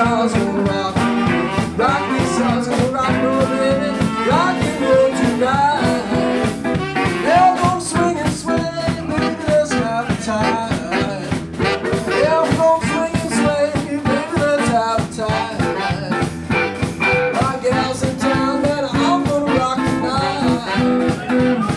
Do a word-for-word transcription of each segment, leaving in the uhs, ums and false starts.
house gonna rock. Rock this house gonna rock, oh baby. Rock and roll tonight. Yeah, I'm gonna swing and sway, baby, let's have a time. Yeah, I'm gonna swing and sway, baby, let's have a time. My gals in town, man, I'm gonna rock tonight.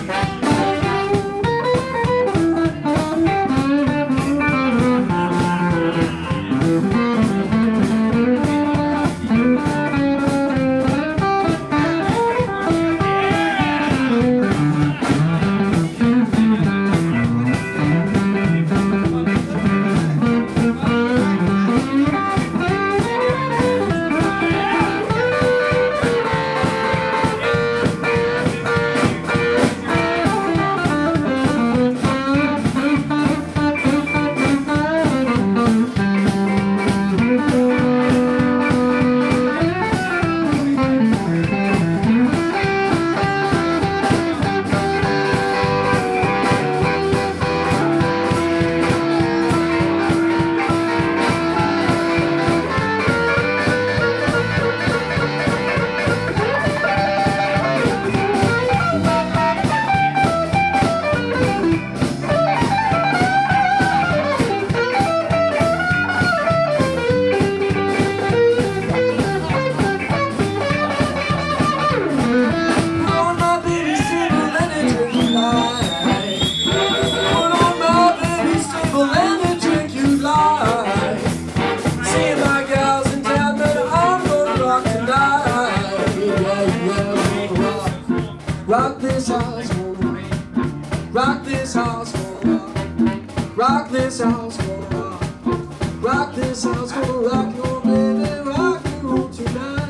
Rock this house, gonna rock this house, gonna rock this house, gonna rock this house, gonna rock your baby, rock and roll tonight.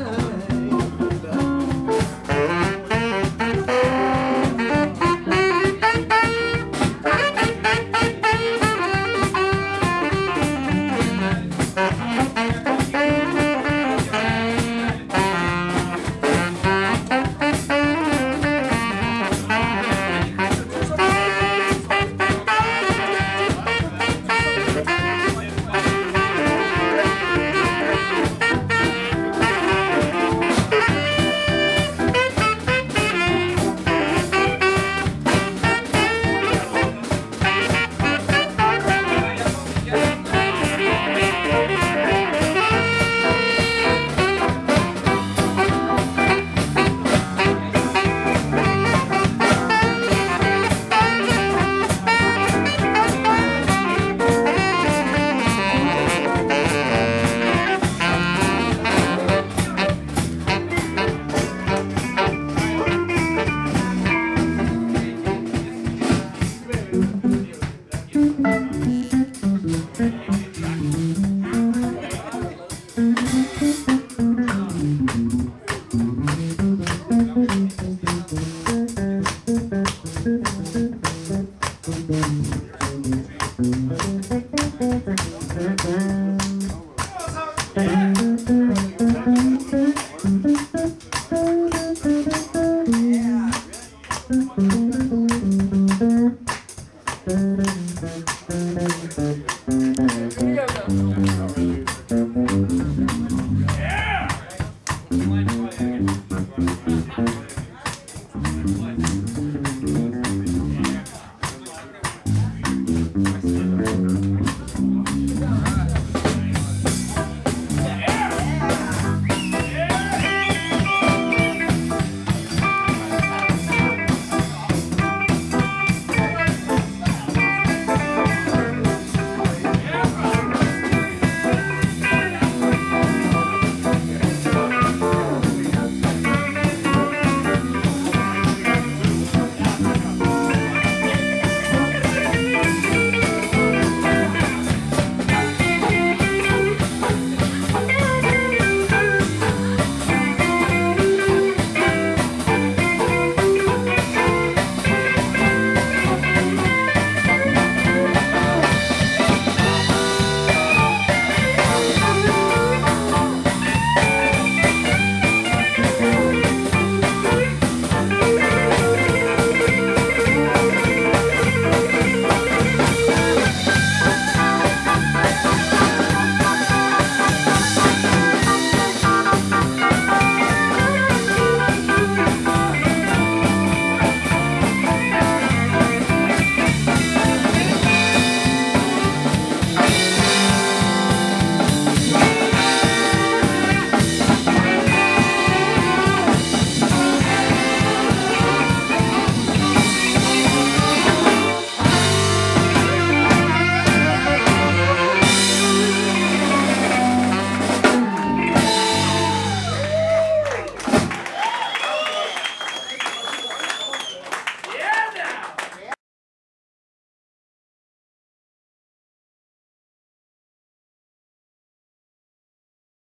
Yeah.